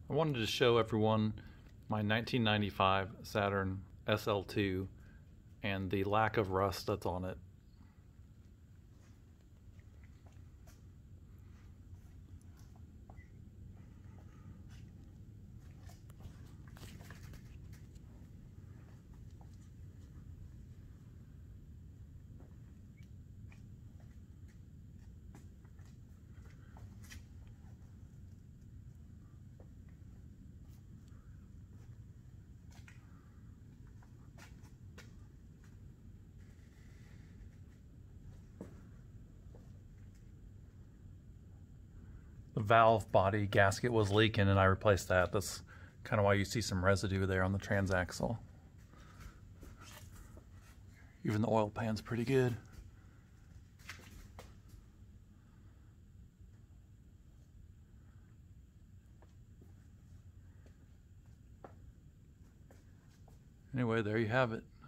I wanted to show everyone my 1995 Saturn SL2 and the lack of rust that's on it. The valve body gasket was leaking and I replaced that. That's kind of why you see some residue there on the transaxle. Even the oil pan's pretty good. Anyway, there you have it.